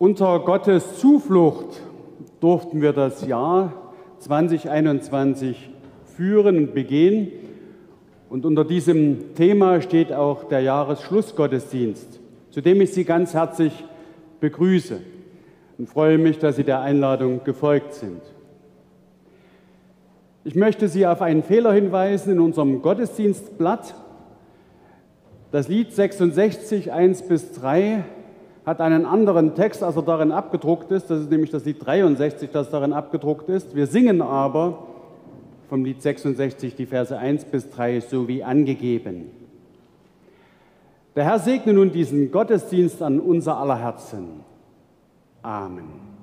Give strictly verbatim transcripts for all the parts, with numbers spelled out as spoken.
Unter Gottes Zuflucht durften wir das Jahr zwanzig einundzwanzig führen und begehen. Und unter diesem Thema steht auch der Jahresschlussgottesdienst, zu dem ich Sie ganz herzlich begrüße und freue mich, dass Sie der Einladung gefolgt sind. Ich möchte Sie auf einen Fehler hinweisen in unserem Gottesdienstblatt. Das Lied sechsundsechzig, eins bis drei hat einen anderen Text, als er darin abgedruckt ist. Das ist nämlich das Lied dreiundsechzig, das darin abgedruckt ist. Wir singen aber vom Lied sechsundsechzig die Verse eins bis drei so wie angegeben. Der Herr segne nun diesen Gottesdienst an unser aller Herzen. Amen.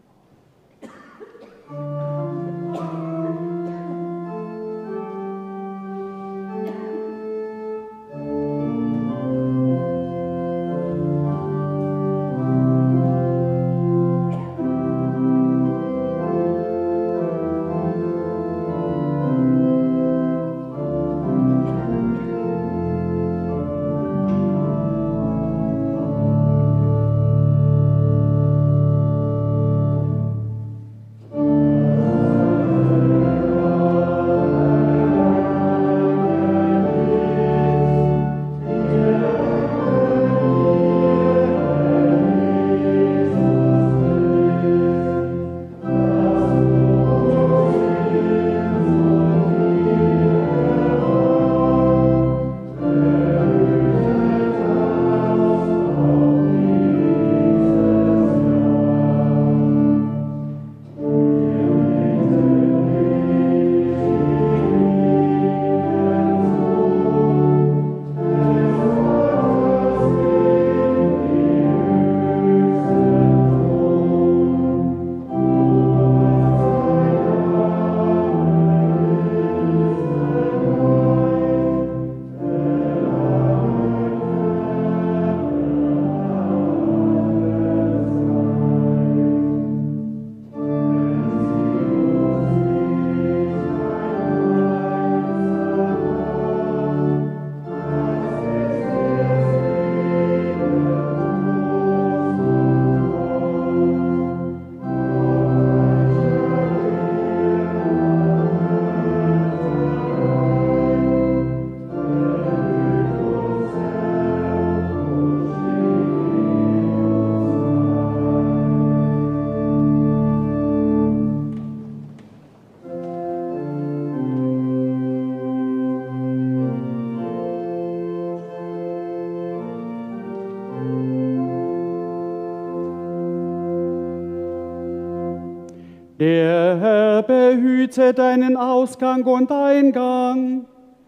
Der Herr behüte deinen Ausgang und Eingang.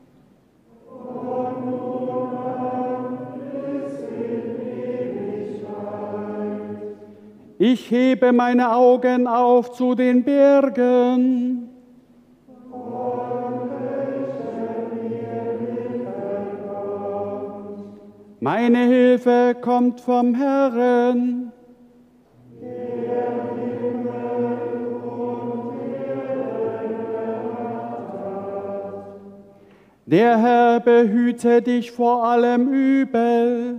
Ich hebe meine Augen auf zu den Bergen. Meine Hilfe kommt vom Herrn. Der Herr behüte dich vor allem Übel.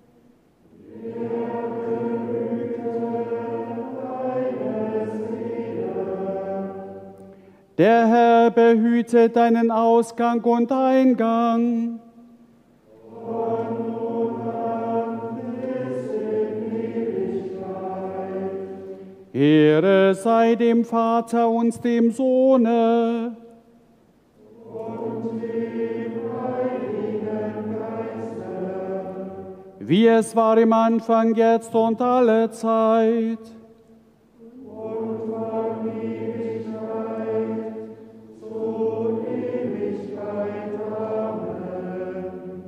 Der Herr behüte deinen Ausgang und Eingang. Ehre sei dem Vater und dem Sohne wie es war im Anfang, jetzt und alle Zeit. Und von Ewigkeit zu Ewigkeit. Amen.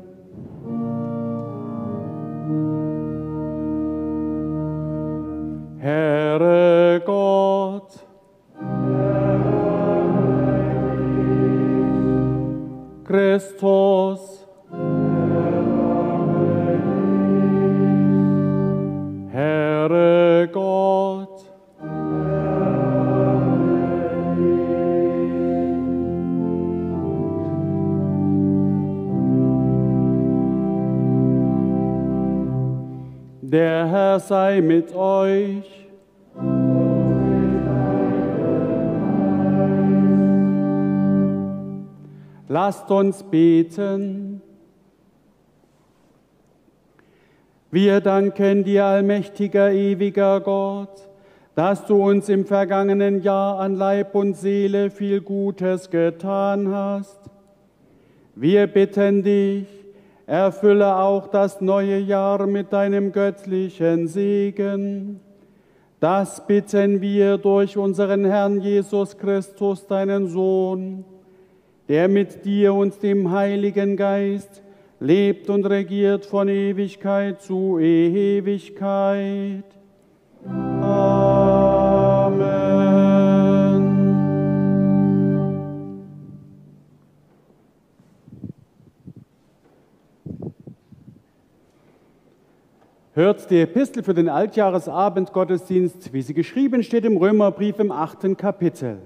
Herre Gott, Christus, Herre Gott, Der Herr sei mit euch. Lasst uns beten. Wir danken dir, allmächtiger, ewiger Gott, dass du uns im vergangenen Jahr an Leib und Seele viel Gutes getan hast. Wir bitten dich, erfülle auch das neue Jahr mit deinem göttlichen Segen. Das bitten wir durch unseren Herrn Jesus Christus, deinen Sohn, der mit dir und dem Heiligen Geist lebt und regiert von Ewigkeit zu Ewigkeit. Amen. Hört die Epistel für den Altjahresabendgottesdienst, wie sie geschrieben steht im Römerbrief im achten Kapitel.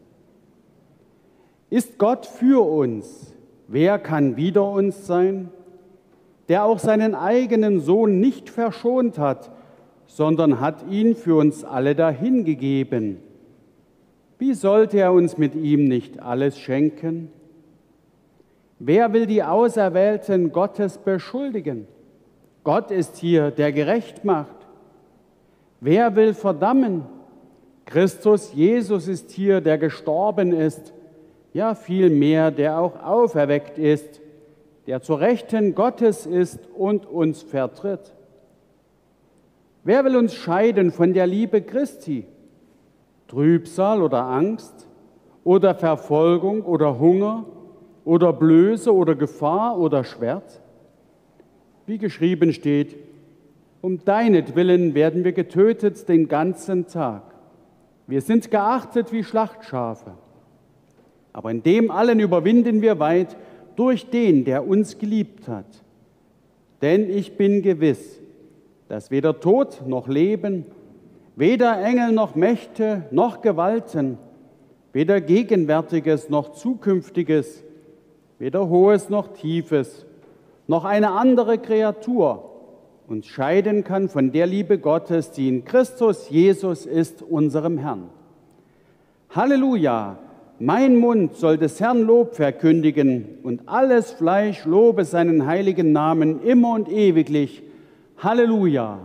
Ist Gott für uns, wer kann wider uns sein? Der auch seinen eigenen Sohn nicht verschont hat, sondern hat ihn für uns alle dahingegeben. Wie sollte er uns mit ihm nicht alles schenken? Wer will die Auserwählten Gottes beschuldigen? Gott ist hier, der gerecht macht. Wer will verdammen? Christus Jesus ist hier, der gestorben ist, ja vielmehr, der auch auferweckt ist, der zur Rechten Gottes ist und uns vertritt. Wer will uns scheiden von der Liebe Christi? Trübsal oder Angst oder Verfolgung oder Hunger oder Blöße oder Gefahr oder Schwert? Wie geschrieben steht, um deinetwillen werden wir getötet den ganzen Tag. Wir sind geachtet wie Schlachtschafe. Aber in dem allen überwinden wir weit durch den, der uns geliebt hat. Denn ich bin gewiss, dass weder Tod noch Leben, weder Engel noch Mächte noch Gewalten, weder Gegenwärtiges noch Zukünftiges, weder Hohes noch Tiefes, noch eine andere Kreatur uns scheiden kann von der Liebe Gottes, die in Christus Jesus ist, unserem Herrn. Halleluja! Mein Mund soll des Herrn Lob verkündigen und alles Fleisch lobe seinen heiligen Namen immer und ewiglich. Halleluja!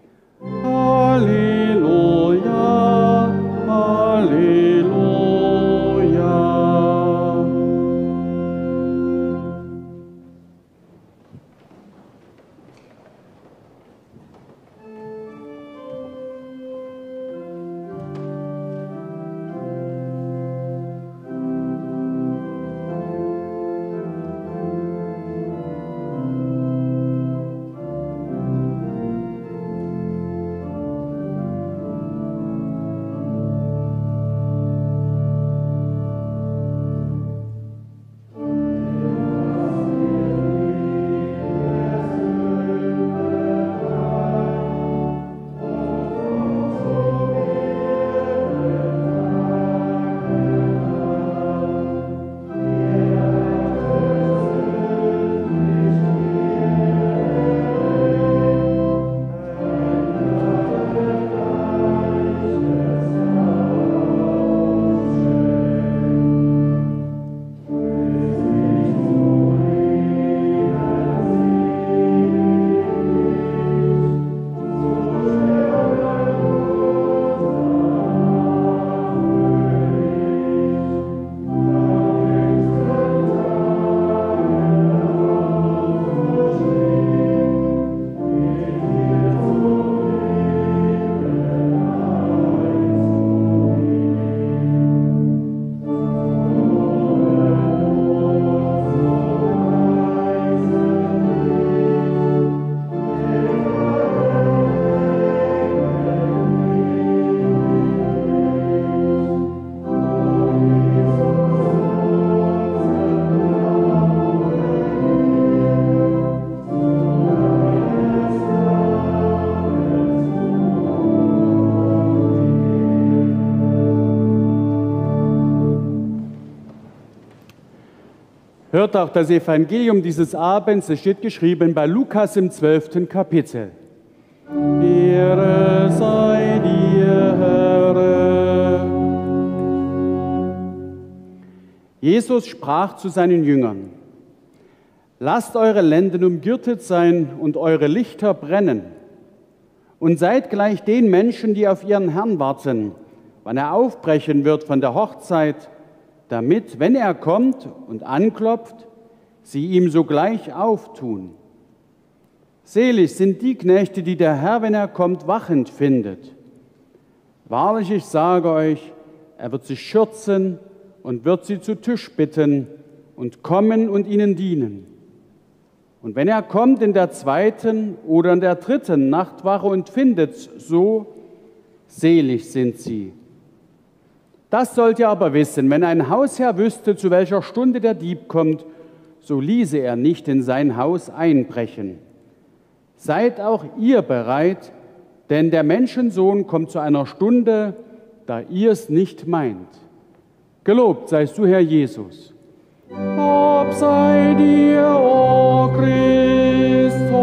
Halleluja! Halleluja! Hört auch das Evangelium dieses Abends, es steht geschrieben bei Lukas im zwölften Kapitel. Ehre sei dir, Herr. Jesus sprach zu seinen Jüngern: Lasst eure Lenden umgürtet sein und eure Lichter brennen. Und seid gleich den Menschen, die auf ihren Herrn warten, wann er aufbrechen wird von der Hochzeit, damit, wenn er kommt und anklopft, sie ihm sogleich auftun. Selig sind die Knechte, die der Herr, wenn er kommt, wachend findet. Wahrlich, ich sage euch, er wird sie schürzen und wird sie zu Tisch bitten und kommen und ihnen dienen. Und wenn er kommt in der zweiten oder in der dritten Nachtwache und findet so, selig sind sie. Das sollt ihr aber wissen, wenn ein Hausherr wüsste, zu welcher Stunde der Dieb kommt, so ließe er nicht in sein Haus einbrechen. Seid auch ihr bereit, denn der Menschensohn kommt zu einer Stunde, da ihr es nicht meint. Gelobt seist du, Herr Jesus. Lob sei dir, o Christus.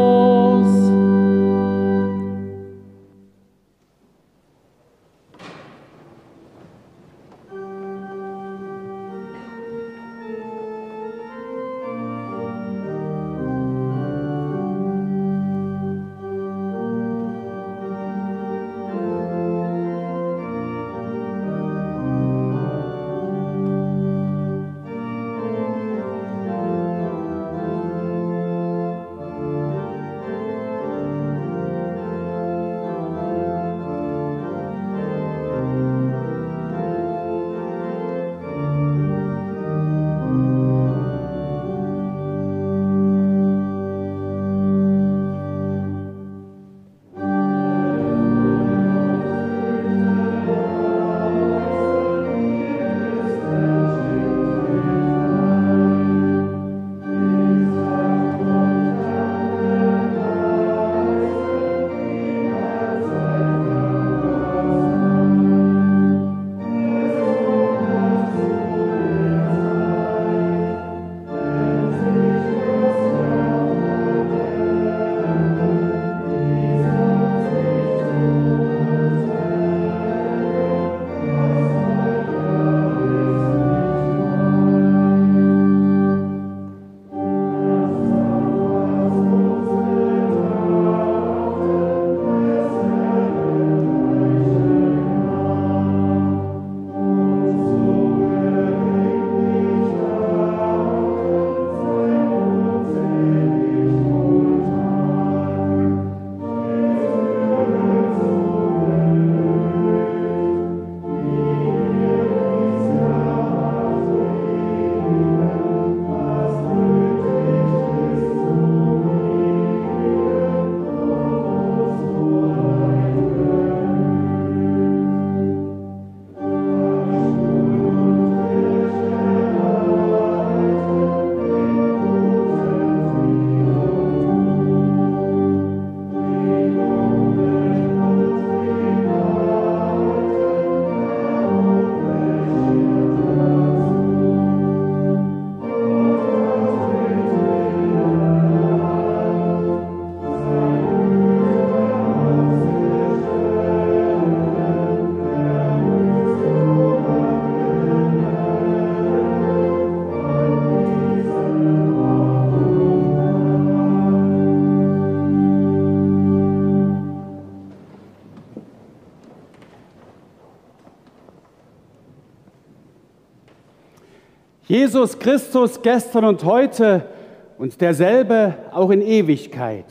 Jesus Christus gestern und heute und derselbe auch in Ewigkeit.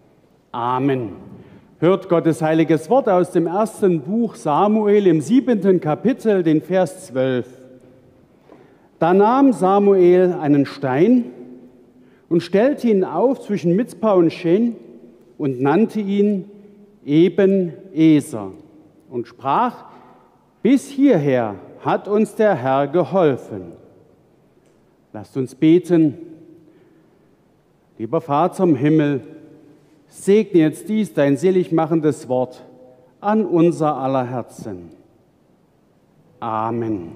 Amen. Hört Gottes heiliges Wort aus dem ersten Buch Samuel im siebenten Kapitel, den Vers zwölf. Da nahm Samuel einen Stein und stellte ihn auf zwischen Mizpa und Shen und nannte ihn Eben-Eser und sprach: Bis hierher hat uns der Herr geholfen. Lasst uns beten. Lieber Vater im Himmel, segne jetzt dies, dein selig machendes Wort, an unser aller Herzen. Amen.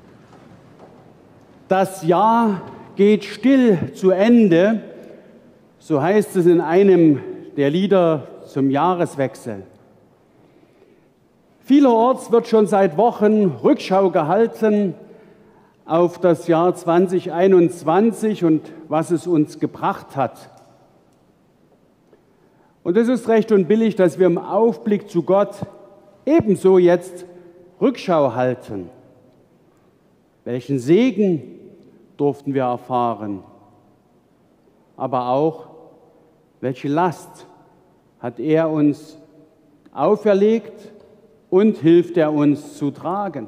Das Jahr geht still zu Ende So heißt es in einem der Lieder zum Jahreswechsel. Vielerorts wird schon seit Wochen Rückschau gehalten auf das Jahr zweitausendeinundzwanzig und was es uns gebracht hat. Und es ist recht und billig, dass wir im Aufblick zu Gott ebenso jetzt Rückschau halten. Welchen Segen durften wir erfahren, aber auch, welche Last hat er uns auferlegt und hilft er uns zu tragen.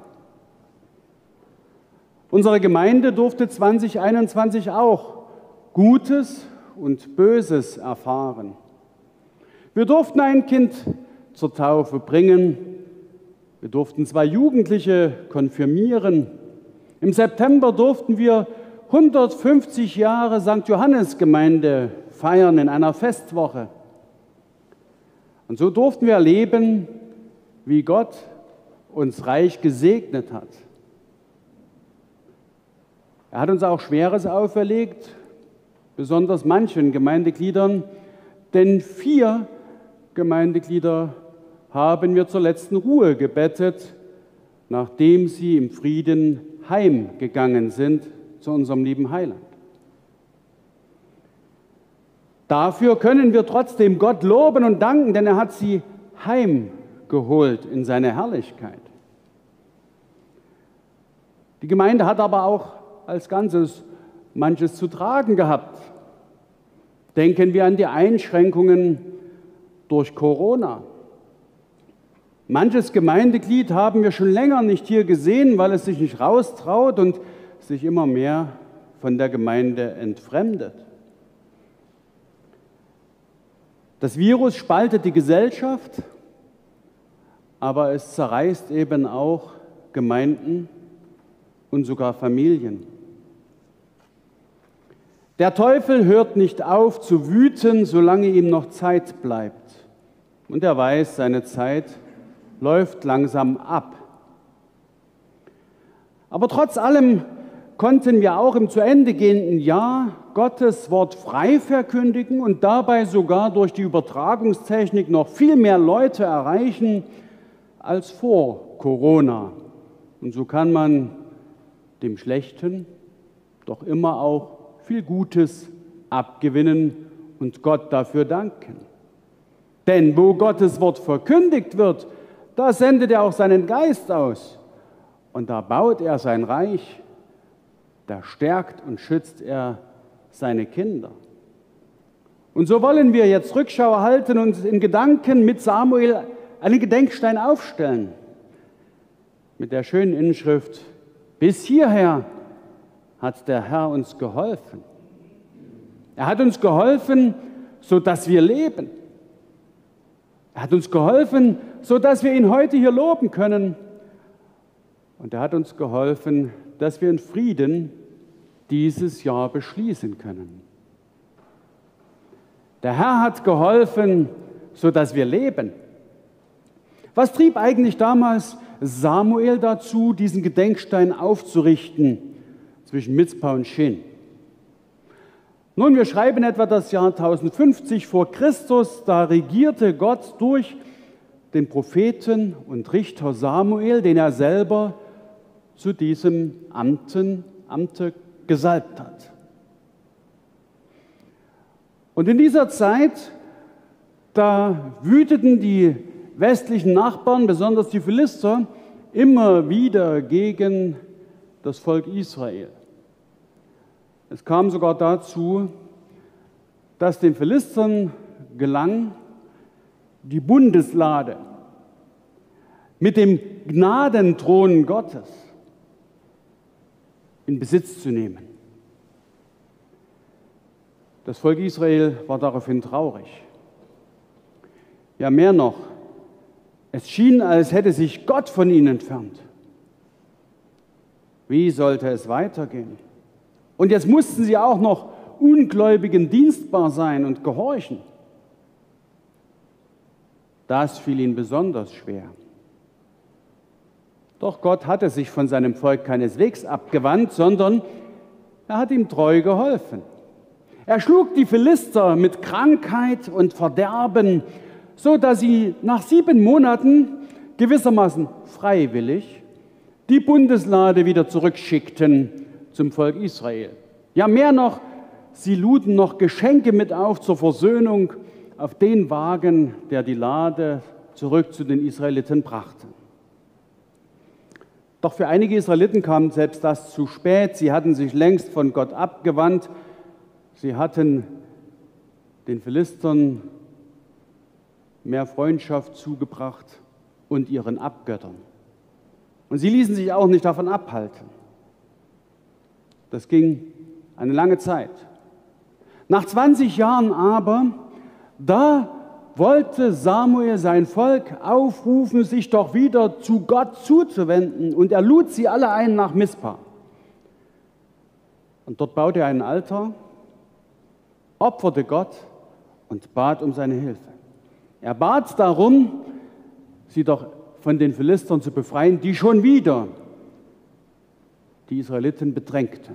Unsere Gemeinde durfte zweitausendeinundzwanzig auch Gutes und Böses erfahren. Wir durften ein Kind zur Taufe bringen, wir durften zwei Jugendliche konfirmieren. Im September durften wir hundertfünfzig Jahre Sankt Johannes Gemeinde feiern in einer Festwoche. Und so durften wir erleben, wie Gott uns reich gesegnet hat. Er hat uns auch Schweres auferlegt, besonders manchen Gemeindegliedern, denn vier Gemeindeglieder haben wir zur letzten Ruhe gebettet, nachdem sie im Frieden heimgegangen sind zu unserem lieben Heiland. Dafür können wir trotzdem Gott loben und danken, denn er hat sie heimgeholt in seine Herrlichkeit. Die Gemeinde hat aber auch als Ganzes manches zu tragen gehabt. Denken wir an die Einschränkungen durch Corona. Manches Gemeindeglied haben wir schon länger nicht hier gesehen, weil es sich nicht raustraut und sich immer mehr von der Gemeinde entfremdet. Das Virus spaltet die Gesellschaft, aber es zerreißt eben auch Gemeinden und sogar Familien. Der Teufel hört nicht auf zu wüten, solange ihm noch Zeit bleibt. Und er weiß, seine Zeit läuft langsam ab. Aber trotz allem konnten wir auch im zu Ende gehenden Jahr Gottes Wort frei verkündigen und dabei sogar durch die Übertragungstechnik noch viel mehr Leute erreichen als vor Corona. Und so kann man dem Schlechten doch immer auch viel Gutes abgewinnen und Gott dafür danken. Denn wo Gottes Wort verkündigt wird, da sendet er auch seinen Geist aus und da baut er sein Reich, da stärkt und schützt er seine Kinder. Und so wollen wir jetzt Rückschau halten und in Gedanken mit Samuel einen Gedenkstein aufstellen mit der schönen Inschrift: Bis hierher hat der Herr uns geholfen. Er hat uns geholfen, sodass wir leben. Er hat uns geholfen, sodass wir ihn heute hier loben können. Und er hat uns geholfen, dass wir in Frieden dieses Jahr beschließen können. Der Herr hat geholfen, sodass wir leben. Was trieb eigentlich damals Samuel dazu, diesen Gedenkstein aufzurichten zwischen Mizpah und Shin? Nun, wir schreiben etwa das Jahr tausendfünfzig vor Christus, da regierte Gott durch den Propheten und Richter Samuel, den er selber zu diesem Amten, Amte gesalbt hat. Und in dieser Zeit, da wüteten die westlichen Nachbarn, besonders die Philister, immer wieder gegen das Volk Israel. Es kam sogar dazu, dass den Philistern gelang, die Bundeslade mit dem Gnadenthron Gottes in Besitz zu nehmen. Das Volk Israel war daraufhin traurig. Ja, mehr noch, es schien, als hätte sich Gott von ihnen entfernt. Wie sollte es weitergehen? Und jetzt mussten sie auch noch Ungläubigen dienstbar sein und gehorchen. Das fiel ihnen besonders schwer. Doch Gott hatte sich von seinem Volk keineswegs abgewandt, sondern er hat ihm treu geholfen. Er schlug die Philister mit Krankheit und Verderben, so dass sie nach sieben Monaten gewissermaßen freiwillig die Bundeslade wieder zurückschickten zum Volk Israel. Ja, mehr noch, sie luden noch Geschenke mit auf zur Versöhnung auf den Wagen, der die Lade zurück zu den Israeliten brachte. Doch für einige Israeliten kam selbst das zu spät. Sie hatten sich längst von Gott abgewandt. Sie hatten den Philistern mehr Freundschaft zugebracht und ihren Abgöttern. Und sie ließen sich auch nicht davon abhalten. Das ging eine lange Zeit. Nach zwanzig Jahren aber, da wollte Samuel sein Volk aufrufen, sich doch wieder zu Gott zuzuwenden. Und er lud sie alle ein nach Mispa. Und dort baute er einen Altar, opferte Gott und bat um seine Hilfe. Er bat darum, sie doch von den Philistern zu befreien, die schon wieder die Israeliten bedrängten.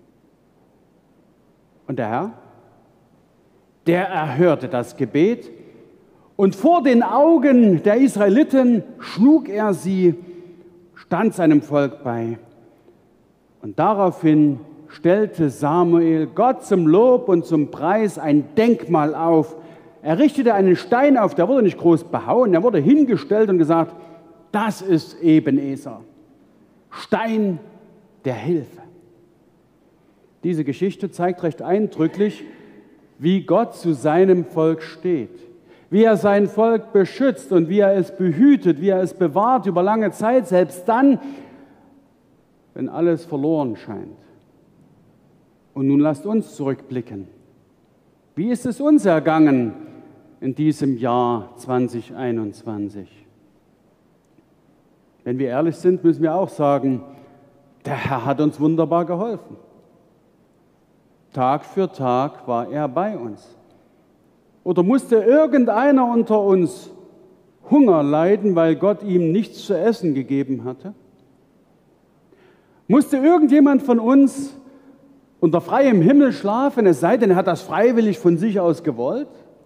Und der Herr, der erhörte das Gebet und vor den Augen der Israeliten schlug er sie, stand seinem Volk bei. Und daraufhin stellte Samuel Gott zum Lob und zum Preis ein Denkmal auf. Er richtete einen Stein auf, der wurde nicht groß behauen, der wurde hingestellt und gesagt, das ist Ebenezer, Stein der Hilfe. Diese Geschichte zeigt recht eindrücklich, wie Gott zu seinem Volk steht, wie er sein Volk beschützt und wie er es behütet, wie er es bewahrt über lange Zeit, selbst dann, wenn alles verloren scheint. Und nun lasst uns zurückblicken. Wie ist es uns ergangen in diesem Jahr zwanzig einundzwanzig? Wenn wir ehrlich sind, müssen wir auch sagen, der Herr hat uns wunderbar geholfen. Tag für Tag war er bei uns. Oder musste irgendeiner unter uns Hunger leiden, weil Gott ihm nichts zu essen gegeben hatte? Musste irgendjemand von uns unter freiem Himmel schlafen, es sei denn, er hat das freiwillig von sich aus gewollt?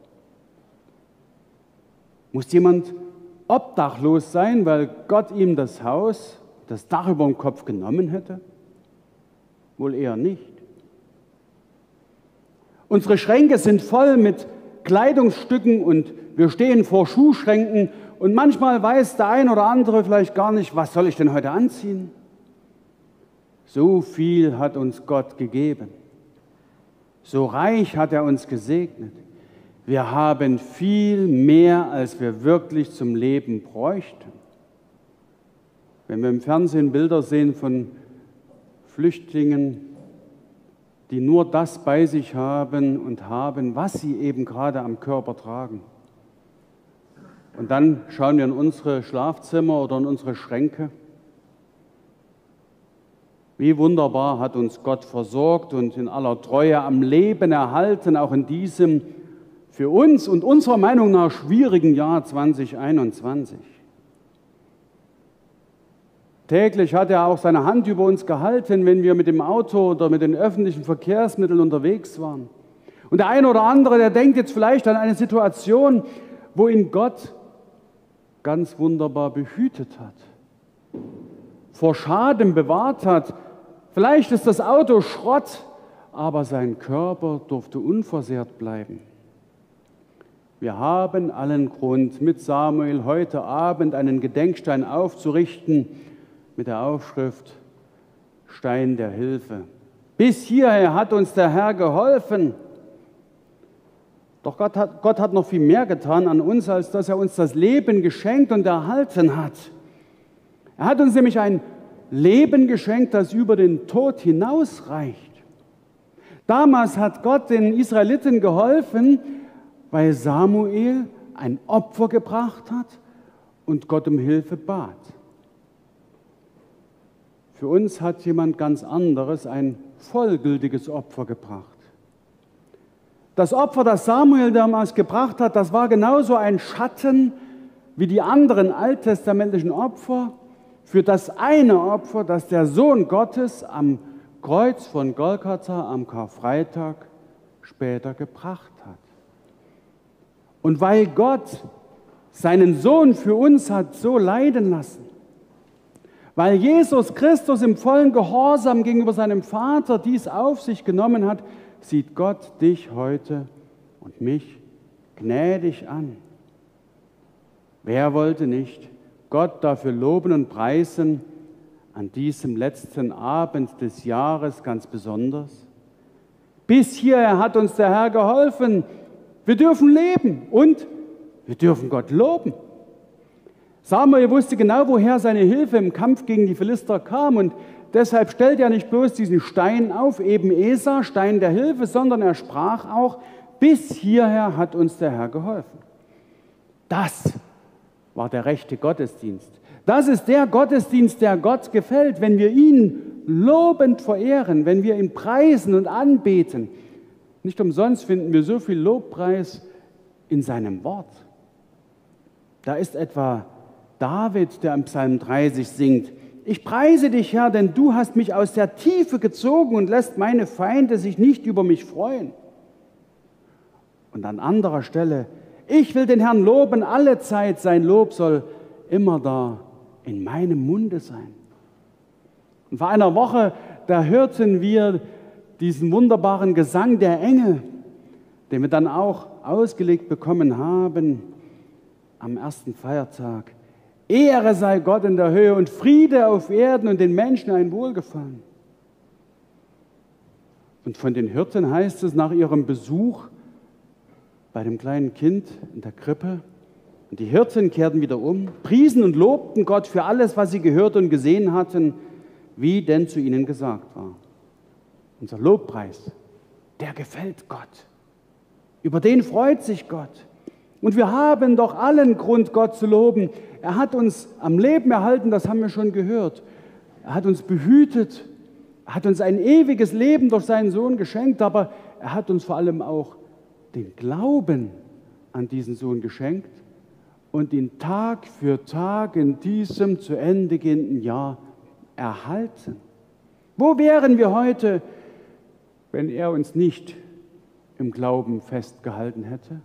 Muss jemand obdachlos sein, weil Gott ihm das Haus, das Dach über dem Kopf genommen hätte? Wohl eher nicht. Unsere Schränke sind voll mit Kleidungsstücken und wir stehen vor Schuhschränken und manchmal weiß der ein oder andere vielleicht gar nicht, was soll ich denn heute anziehen? So viel hat uns Gott gegeben. So reich hat er uns gesegnet. Wir haben viel mehr, als wir wirklich zum Leben bräuchten. Wenn wir im Fernsehen Bilder sehen von Flüchtlingen, die nur das bei sich haben und haben, was sie eben gerade am Körper tragen. Und dann schauen wir in unsere Schlafzimmer oder in unsere Schränke. Wie wunderbar hat uns Gott versorgt und in aller Treue am Leben erhalten, auch in diesem für uns und unserer Meinung nach schwierigen Jahr zwanzig einundzwanzig. Täglich hat er auch seine Hand über uns gehalten, wenn wir mit dem Auto oder mit den öffentlichen Verkehrsmitteln unterwegs waren. Und der eine oder andere, der denkt jetzt vielleicht an eine Situation, wo ihn Gott ganz wunderbar behütet hat, vor Schaden bewahrt hat. Vielleicht ist das Auto Schrott, aber sein Körper durfte unversehrt bleiben. Wir haben allen Grund, mit Samuel heute Abend einen Gedenkstein aufzurichten mit der Aufschrift Stein der Hilfe. Bis hierher hat uns der Herr geholfen. Doch Gott hat, Gott hat noch viel mehr getan an uns, als dass er uns das Leben geschenkt und erhalten hat. Er hat uns nämlich ein Leben geschenkt, das über den Tod hinausreicht. Damals hat Gott den Israeliten geholfen, weil Samuel ein Opfer gebracht hat und Gott um Hilfe bat. Für uns hat jemand ganz anderes ein vollgültiges Opfer gebracht. Das Opfer, das Samuel damals gebracht hat, das war genauso ein Schatten wie die anderen alttestamentlichen Opfer für das eine Opfer, das der Sohn Gottes am Kreuz von Golgatha am Karfreitag später gebracht hat. Und weil Gott seinen Sohn für uns hat so leiden lassen, weil Jesus Christus im vollen Gehorsam gegenüber seinem Vater dies auf sich genommen hat, sieht Gott dich heute und mich gnädig an. Wer wollte nicht Gott dafür loben und preisen, an diesem letzten Abend des Jahres ganz besonders? Bis hierher hat uns der Herr geholfen. Wir dürfen leben und wir dürfen Gott loben. Samuel wusste genau, woher seine Hilfe im Kampf gegen die Philister kam, und deshalb stellt er nicht bloß diesen Stein auf, eben Esa, Stein der Hilfe, sondern er sprach auch, bis hierher hat uns der Herr geholfen. Das war der rechte Gottesdienst. Das ist der Gottesdienst, der Gott gefällt, wenn wir ihn lobend verehren, wenn wir ihn preisen und anbeten. Nicht umsonst finden wir so viel Lobpreis in seinem Wort. Da ist etwa David, der im Psalm dreißig singt: Ich preise dich, Herr, denn du hast mich aus der Tiefe gezogen und lässt meine Feinde sich nicht über mich freuen. Und an anderer Stelle: Ich will den Herrn loben alle Zeit, sein Lob soll immer da in meinem Munde sein. Und vor einer Woche, da hörten wir diesen wunderbaren Gesang der Engel, den wir dann auch ausgelegt bekommen haben am ersten Feiertag. Ehre sei Gott in der Höhe und Friede auf Erden und den Menschen ein Wohlgefallen. Und von den Hirten heißt es nach ihrem Besuch bei dem kleinen Kind in der Krippe: Und die Hirten kehrten wieder um, priesen und lobten Gott für alles, was sie gehört und gesehen hatten, wie denn zu ihnen gesagt war. Unser Lobpreis, der gefällt Gott. Über den freut sich Gott. Und wir haben doch allen Grund, Gott zu loben. Er hat uns am Leben erhalten, das haben wir schon gehört. Er hat uns behütet. Er hat uns ein ewiges Leben durch seinen Sohn geschenkt, aber er hat uns vor allem auch den Glauben an diesen Sohn geschenkt und ihn Tag für Tag in diesem zu Ende gehenden Jahr erhalten. Wo wären wir heute, wenn er uns nicht im Glauben festgehalten hätte?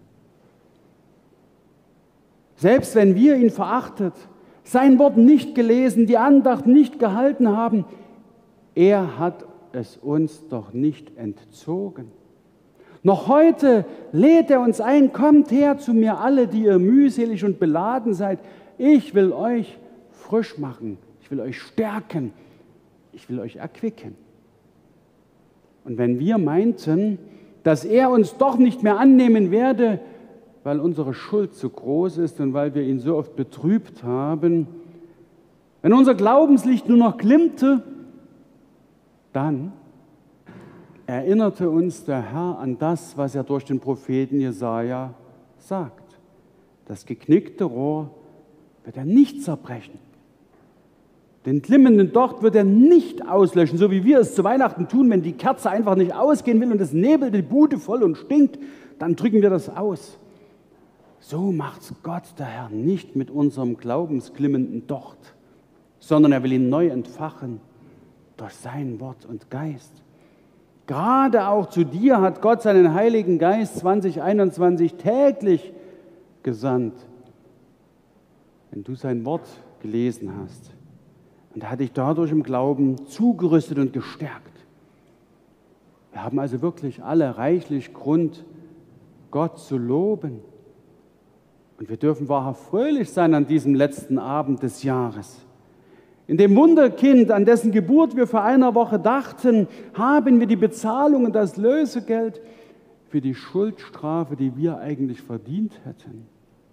Selbst wenn wir ihn verachtet, sein Wort nicht gelesen, die Andacht nicht gehalten haben, er hat es uns doch nicht entzogen. Noch heute lädt er uns ein: Kommt her zu mir alle, die ihr mühselig und beladen seid. Ich will euch frisch machen, ich will euch stärken, ich will euch erquicken. Und wenn wir meinten, dass er uns doch nicht mehr annehmen werde, weil unsere Schuld zu groß ist und weil wir ihn so oft betrübt haben, wenn unser Glaubenslicht nur noch glimmte, dann erinnerte uns der Herr an das, was er durch den Propheten Jesaja sagt. Das geknickte Rohr wird er nicht zerbrechen. Den glimmenden Docht wird er nicht auslöschen, so wie wir es zu Weihnachten tun, wenn die Kerze einfach nicht ausgehen will und es nebelt die Bude voll und stinkt, dann drücken wir das aus. So macht's Gott, der Herr, nicht mit unserem glaubensglimmenden Docht, sondern er will ihn neu entfachen durch sein Wort und Geist. Gerade auch zu dir hat Gott seinen Heiligen Geist zwanzig einundzwanzig täglich gesandt, wenn du sein Wort gelesen hast. Und er hat dich dadurch im Glauben zugerüstet und gestärkt. Wir haben also wirklich alle reichlich Grund, Gott zu loben. Und wir dürfen wahrhaft fröhlich sein an diesem letzten Abend des Jahres. In dem Wunderkind, an dessen Geburt wir vor einer Woche dachten, haben wir die Bezahlung und das Lösegeld für die Schuldstrafe, die wir eigentlich verdient hätten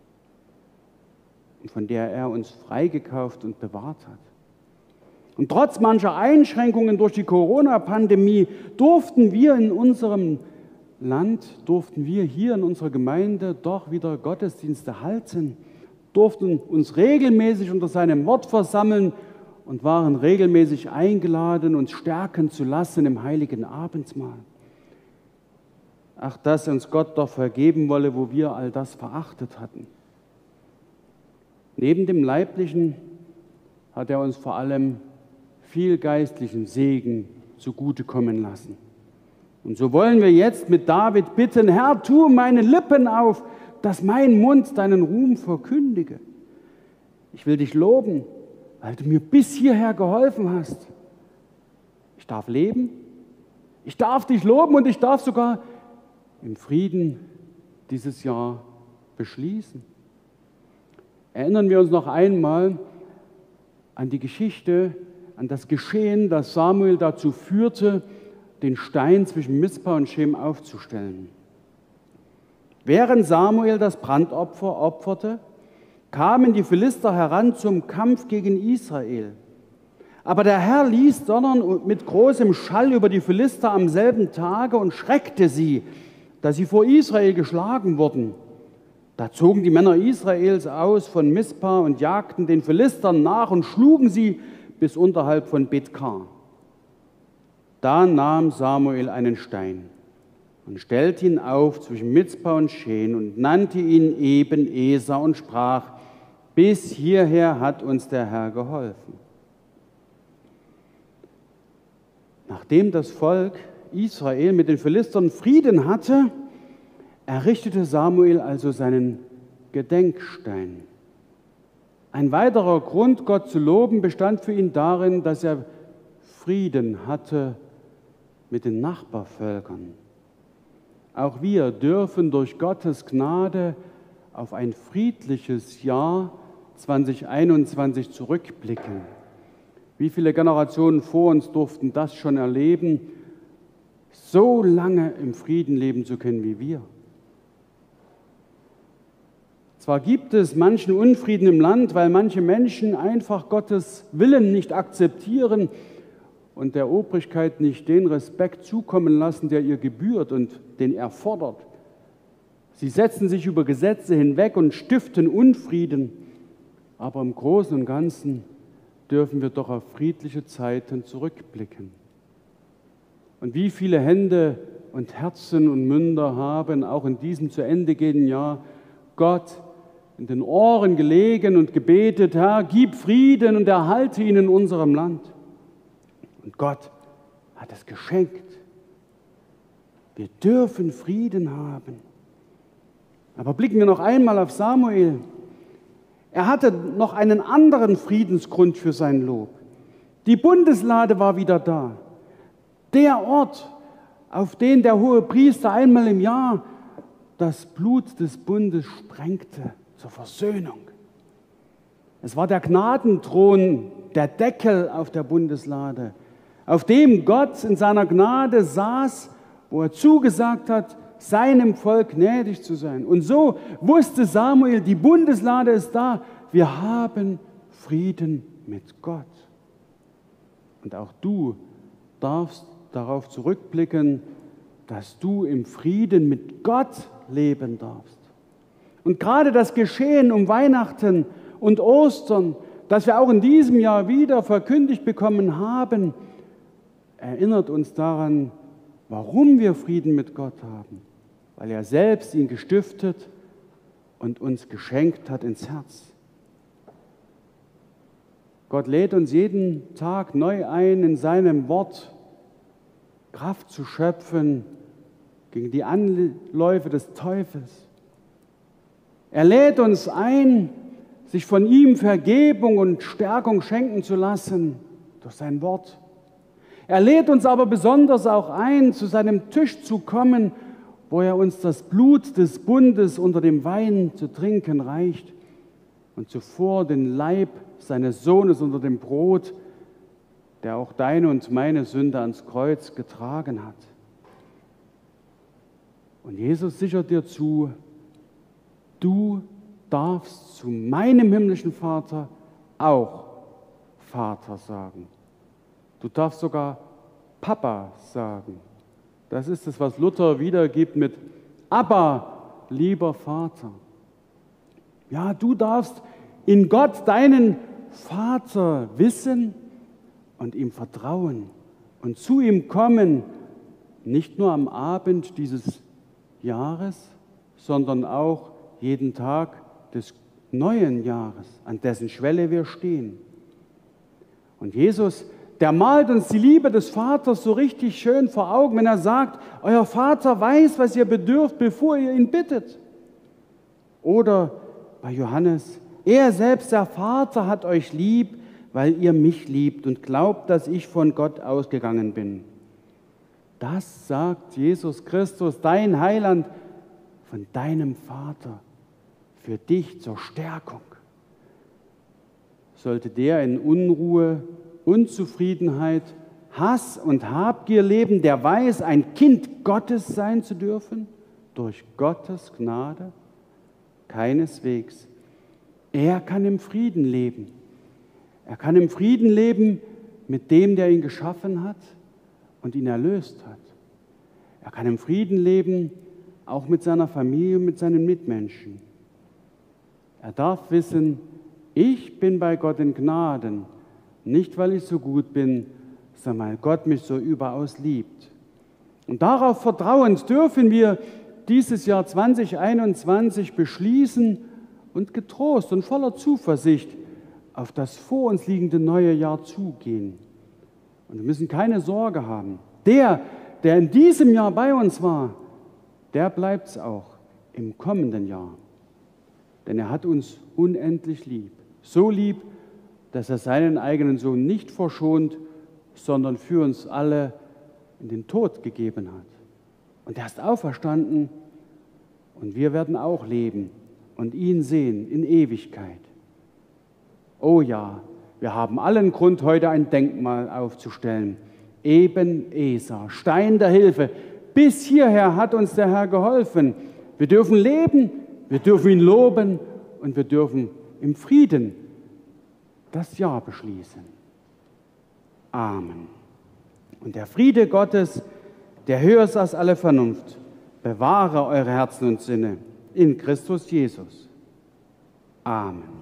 und von der er uns freigekauft und bewahrt hat. Und trotz mancher Einschränkungen durch die Corona-Pandemie durften wir in unserem Land, durften wir hier in unserer Gemeinde doch wieder Gottesdienste halten, durften uns regelmäßig unter seinem Wort versammeln und waren regelmäßig eingeladen, uns stärken zu lassen im heiligen Abendmahl. Ach, dass uns Gott doch vergeben wolle, wo wir all das verachtet hatten. Neben dem Leiblichen hat er uns vor allem viel geistlichen Segen zugutekommen lassen. Und so wollen wir jetzt mit David bitten, Herr, tu meine Lippen auf, dass mein Mund deinen Ruhm verkündige. Ich will dich loben, weil du mir bis hierher geholfen hast. Ich darf leben, ich darf dich loben und ich darf sogar im Frieden dieses Jahr beschließen. Erinnern wir uns noch einmal an die Geschichte, an das Geschehen, das Samuel dazu führte, den Stein zwischen Mizpa und Schem aufzustellen. Während Samuel das Brandopfer opferte, kamen die Philister heran zum Kampf gegen Israel. Aber der Herr ließ donnern mit großem Schall über die Philister am selben Tage und schreckte sie, dass sie vor Israel geschlagen wurden. Da zogen die Männer Israels aus von Mizpa und jagten den Philistern nach und schlugen sie bis unterhalb von Bethkar. Da nahm Samuel einen Stein und stellte ihn auf zwischen Mizpa und Schem und nannte ihn Eben-Eser und sprach, bis hierher hat uns der Herr geholfen. Nachdem das Volk Israel mit den Philistern Frieden hatte, errichtete Samuel also seinen Gedenkstein. Ein weiterer Grund, Gott zu loben, bestand für ihn darin, dass er Frieden hatte mit den Nachbarvölkern. Auch wir dürfen durch Gottes Gnade auf ein friedliches Jahr zweitausendeinundzwanzig zurückblicken. Wie viele Generationen vor uns durften das schon erleben, so lange im Frieden leben zu können wie wir? Zwar gibt es manchen Unfrieden im Land, weil manche Menschen einfach Gottes Willen nicht akzeptieren und der Obrigkeit nicht den Respekt zukommen lassen, der ihr gebührt und den er fordert. Sie setzen sich über Gesetze hinweg und stiften Unfrieden, aber im Großen und Ganzen dürfen wir doch auf friedliche Zeiten zurückblicken. Und wie viele Hände und Herzen und Münder haben auch in diesem zu Ende gehenden Jahr Gott in den Ohren gelegen und gebetet, Herr, gib Frieden und erhalte ihn in unserem Land. Und Gott hat es geschenkt. Wir dürfen Frieden haben. Aber blicken wir noch einmal auf Samuel. Er hatte noch einen anderen Friedensgrund für sein Lob. Die Bundeslade war wieder da. Der Ort, auf den der Hohepriester einmal im Jahr das Blut des Bundes sprengte zur Versöhnung. Es war der Gnadenthron, der Deckel auf der Bundeslade, auf dem Gott in seiner Gnade saß, wo er zugesagt hat, seinem Volk gnädig zu sein. Und so wusste Samuel, die Bundeslade ist da, wir haben Frieden mit Gott. Und auch du darfst darauf zurückblicken, dass du im Frieden mit Gott leben darfst. Und gerade das Geschehen um Weihnachten und Ostern, das wir auch in diesem Jahr wieder verkündigt bekommen haben, erinnert uns daran, warum wir Frieden mit Gott haben. Weil er selbst ihn gestiftet und uns geschenkt hat ins Herz. Gott lädt uns jeden Tag neu ein, in seinem Wort Kraft zu schöpfen gegen die Anläufe des Teufels. Er lädt uns ein, sich von ihm Vergebung und Stärkung schenken zu lassen durch sein Wort. Er lädt uns aber besonders auch ein, zu seinem Tisch zu kommen, wo er uns das Blut des Bundes unter dem Wein zu trinken reicht und zuvor den Leib seines Sohnes unter dem Brot, der auch deine und meine Sünde ans Kreuz getragen hat. Und Jesus sichert dir zu, du darfst zu meinem himmlischen Vater auch Vater sagen. Du darfst sogar Papa sagen. Das ist es, was Luther wiedergibt mit Abba, lieber Vater. Ja, du darfst in Gott deinen Vater wissen und ihm vertrauen und zu ihm kommen, nicht nur am Abend dieses Jahres, sondern auch jeden Tag des neuen Jahres, an dessen Schwelle wir stehen. Und Jesus der malt uns die Liebe des Vaters so richtig schön vor Augen, wenn er sagt, euer Vater weiß, was ihr bedürft, bevor ihr ihn bittet. Oder bei Johannes, er selbst, der Vater, hat euch lieb, weil ihr mich liebt und glaubt, dass ich von Gott ausgegangen bin. Das sagt Jesus Christus, dein Heiland, von deinem Vater, für dich zur Stärkung. Sollte der in Unruhe, Unzufriedenheit, Hass und Habgier leben, der weiß, ein Kind Gottes sein zu dürfen, durch Gottes Gnade? Keineswegs. Er kann im Frieden leben. Er kann im Frieden leben mit dem, der ihn geschaffen hat und ihn erlöst hat. Er kann im Frieden leben, auch mit seiner Familie und mit seinen Mitmenschen. Er darf wissen, ich bin bei Gott in Gnaden, nicht weil ich so gut bin, sondern weil Gott mich so überaus liebt. Und darauf vertrauend dürfen wir dieses Jahr zwanzig einundzwanzig beschließen und getrost und voller Zuversicht auf das vor uns liegende neue Jahr zugehen. Und wir müssen keine Sorge haben. Der, der in diesem Jahr bei uns war, der bleibt es auch im kommenden Jahr. Denn er hat uns unendlich lieb. So lieb, dass er seinen eigenen Sohn nicht verschont, sondern für uns alle in den Tod gegeben hat. Und er ist auferstanden und wir werden auch leben und ihn sehen in Ewigkeit. Oh ja, wir haben allen Grund, heute ein Denkmal aufzustellen. Ebenezer, Stein der Hilfe. Bis hierher hat uns der Herr geholfen. Wir dürfen leben, wir dürfen ihn loben und wir dürfen im Frieden das Jahr beschließen. Amen. Und der Friede Gottes, der höher ist als alle Vernunft, bewahre eure Herzen und Sinne in Christus Jesus. Amen.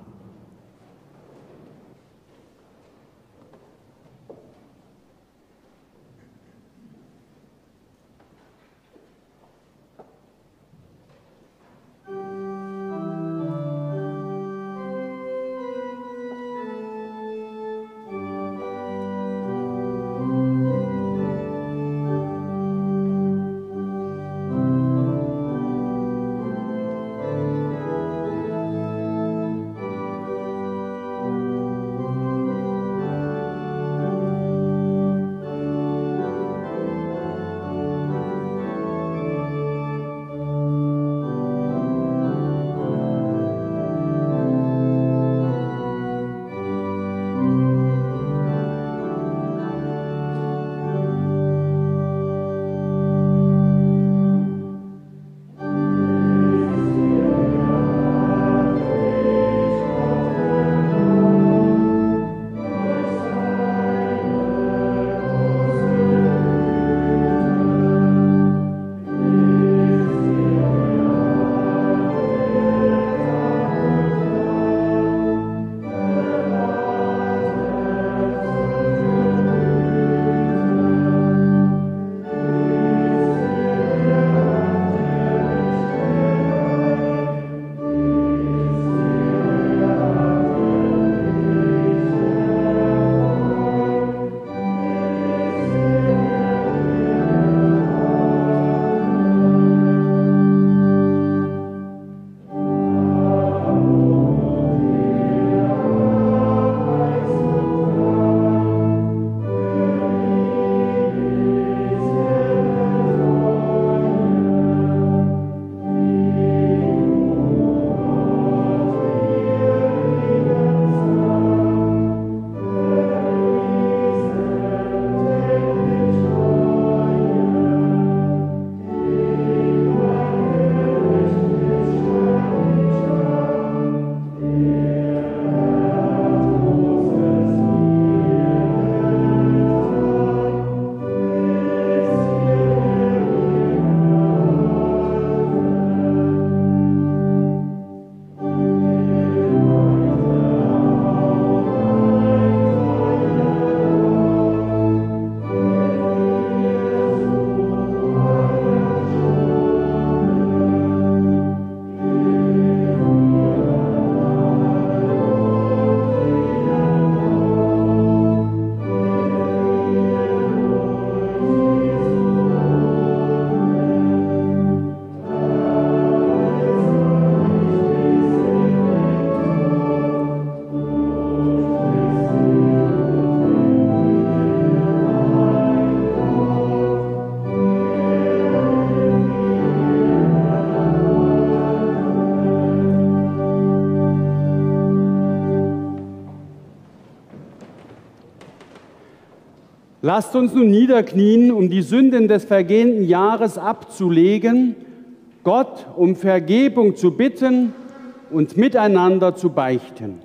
Lasst uns nun niederknien, um die Sünden des vergehenden Jahres abzulegen, Gott um Vergebung zu bitten und miteinander zu beichten.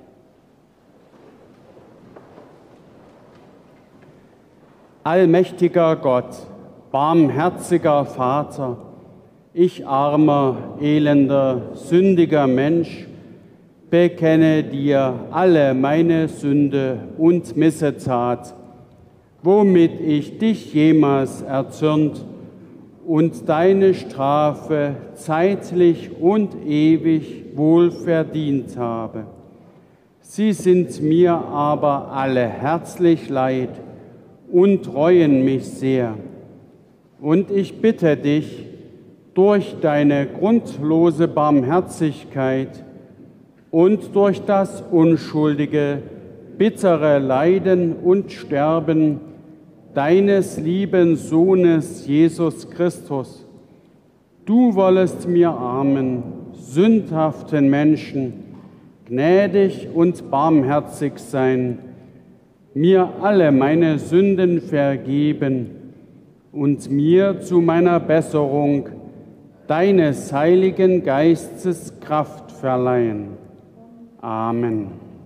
Allmächtiger Gott, barmherziger Vater, ich armer, elender, sündiger Mensch, bekenne dir alle meine Sünde und Missetat, womit ich dich jemals erzürnt und deine Strafe zeitlich und ewig wohl verdient habe. Sie sind mir aber alle herzlich leid und reuen mich sehr. Und ich bitte dich, durch deine grundlose Barmherzigkeit und durch das unschuldige, bittere Leiden und Sterben deines lieben Sohnes Jesus Christus, du wollest mir armen, sündhaften Menschen gnädig und barmherzig sein, mir alle meine Sünden vergeben und mir zu meiner Besserung deines Heiligen Geistes Kraft verleihen. Amen.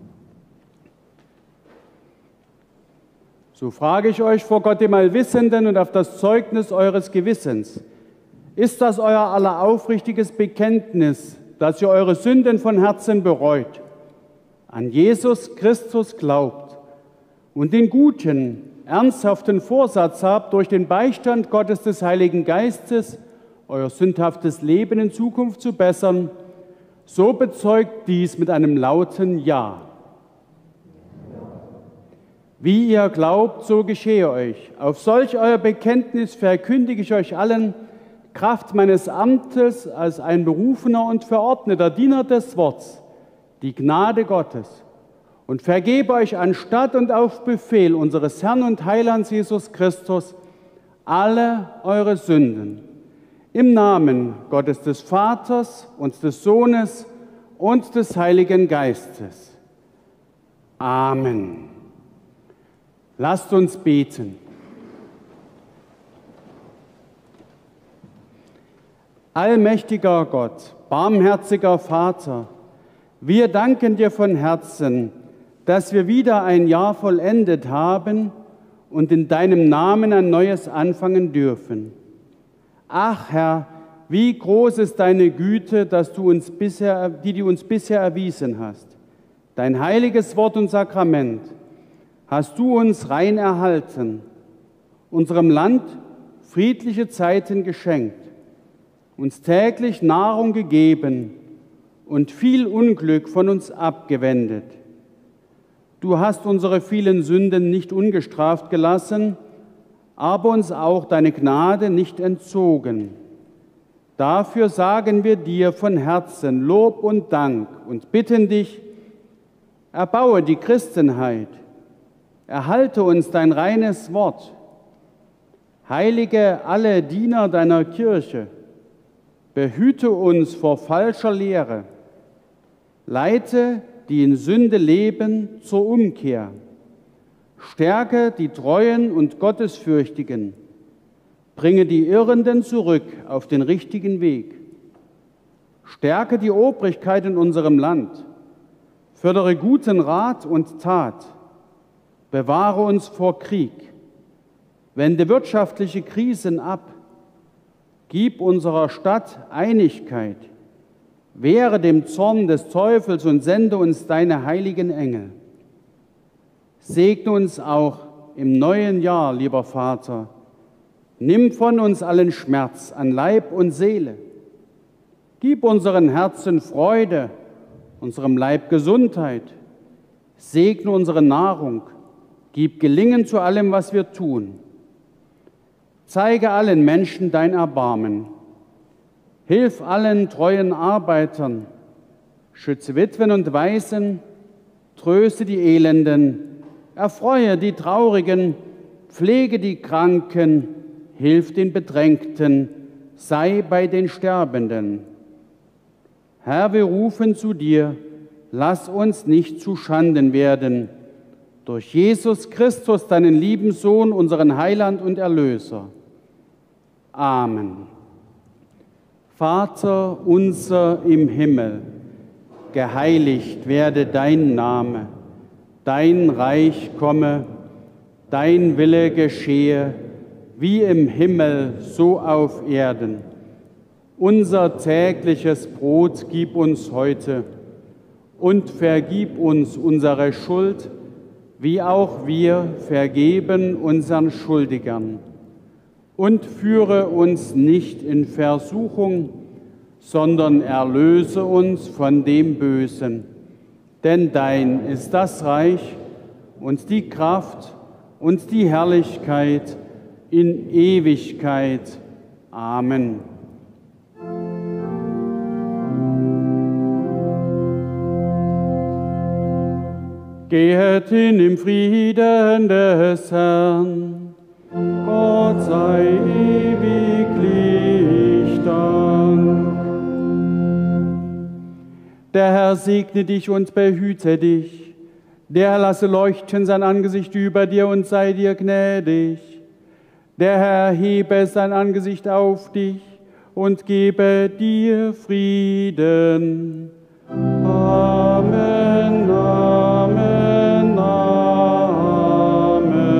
So frage ich euch vor Gott, dem Allwissenden, und auf das Zeugnis eures Gewissens: Ist das euer aller aufrichtiges Bekenntnis, dass ihr eure Sünden von Herzen bereut, an Jesus Christus glaubt und den guten, ernsthaften Vorsatz habt, durch den Beistand Gottes des Heiligen Geistes euer sündhaftes Leben in Zukunft zu bessern? So bezeugt dies mit einem lauten Ja. Wie ihr glaubt, so geschehe euch. Auf solch euer Bekenntnis verkündige ich euch allen, Kraft meines Amtes als ein berufener und verordneter Diener des Worts, die Gnade Gottes, und vergebe euch anstatt und auf Befehl unseres Herrn und Heilands Jesus Christus alle eure Sünden. Im Namen Gottes des Vaters und des Sohnes und des Heiligen Geistes. Amen. Lasst uns beten. Allmächtiger Gott, barmherziger Vater, wir danken dir von Herzen, dass wir wieder ein Jahr vollendet haben und in deinem Namen ein neues anfangen dürfen. Ach Herr, wie groß ist deine Güte, dass du uns bisher, die du uns bisher erwiesen hast. Dein heiliges Wort und Sakrament hast du uns rein erhalten, unserem Land friedliche Zeiten geschenkt, uns täglich Nahrung gegeben und viel Unglück von uns abgewendet. Du hast unsere vielen Sünden nicht ungestraft gelassen, aber uns auch deine Gnade nicht entzogen. Dafür sagen wir dir von Herzen Lob und Dank und bitten dich, erbaue die Christenheit, erhalte uns dein reines Wort, heilige alle Diener deiner Kirche, behüte uns vor falscher Lehre, leite, die in Sünde leben, zur Umkehr, stärke die Treuen und Gottesfürchtigen, bringe die Irrenden zurück auf den richtigen Weg, stärke die Obrigkeit in unserem Land, fördere guten Rat und Tat, bewahre uns vor Krieg, wende wirtschaftliche Krisen ab, gib unserer Stadt Einigkeit, wehre dem Zorn des Teufels und sende uns deine heiligen Engel. Segne uns auch im neuen Jahr, lieber Vater. Nimm von uns allen Schmerz an Leib und Seele. Gib unseren Herzen Freude, unserem Leib Gesundheit. Segne unsere Nahrung. Gib Gelingen zu allem, was wir tun. Zeige allen Menschen dein Erbarmen. Hilf allen treuen Arbeitern. Schütze Witwen und Waisen. Tröste die Elenden. Erfreue die Traurigen. Pflege die Kranken. Hilf den Bedrängten. Sei bei den Sterbenden. Herr, wir rufen zu dir. Lass uns nicht zu Schanden werden. durch Jesus Christus, deinen lieben Sohn, unseren Heiland und Erlöser. Amen. Vater unser im Himmel, geheiligt werde dein Name, dein Reich komme, dein Wille geschehe, wie im Himmel, so auf Erden. Unser tägliches Brot gib uns heute und vergib uns unsere Schuld, wie auch wir vergeben unseren Schuldigern. Und führe uns nicht in Versuchung, sondern erlöse uns von dem Bösen. Denn dein ist das Reich und die Kraft und die Herrlichkeit in Ewigkeit. Amen. Gehet hin im Frieden des Herrn. Gott sei ewiglich Dank. Der Herr segne dich und behüte dich. Der Herr lasse leuchten sein Angesicht über dir und sei dir gnädig. Der Herr hebe sein Angesicht auf dich und gebe dir Frieden. Amen, Amen, Amen.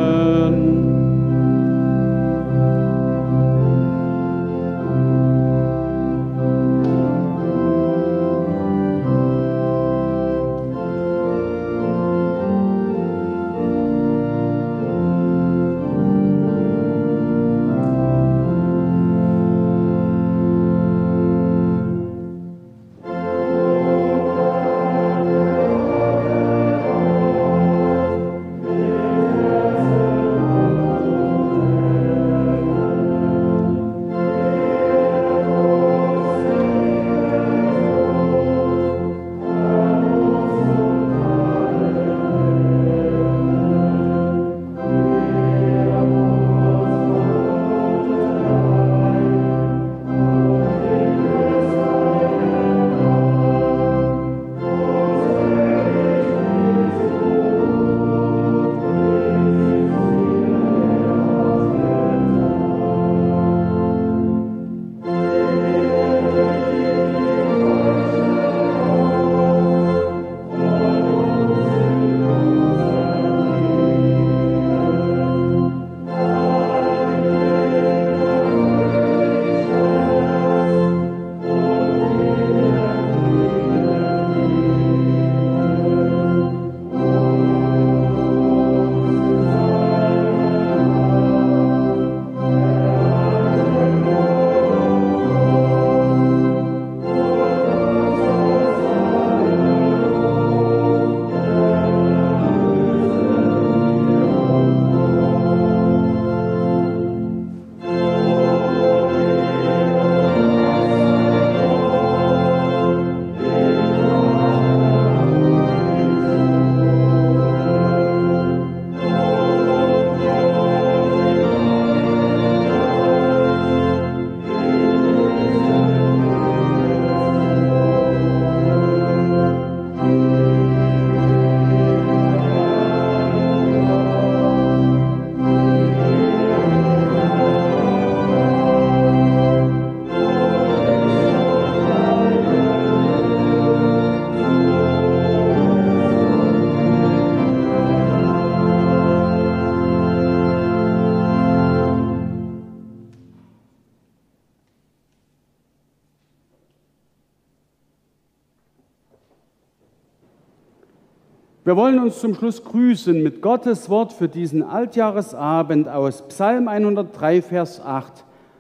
Wir wollen uns zum Schluss grüßen mit Gottes Wort für diesen Altjahresabend aus Psalm hundertdrei, Vers acht.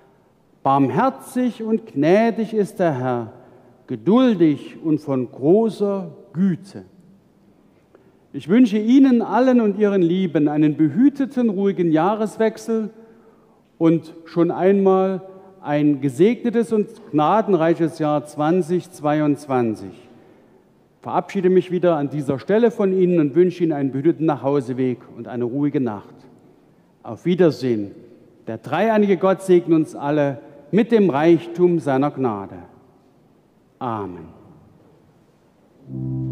Barmherzig und gnädig ist der Herr, geduldig und von großer Güte. Ich wünsche Ihnen allen und Ihren Lieben einen behüteten, ruhigen Jahreswechsel und schon einmal ein gesegnetes und gnadenreiches Jahr zweitausendzweiundzwanzig. Ich verabschiede mich wieder an dieser Stelle von Ihnen und wünsche Ihnen einen behüteten Nachhauseweg und eine ruhige Nacht. Auf Wiedersehen. Der dreieinige Gott segne uns alle mit dem Reichtum seiner Gnade. Amen.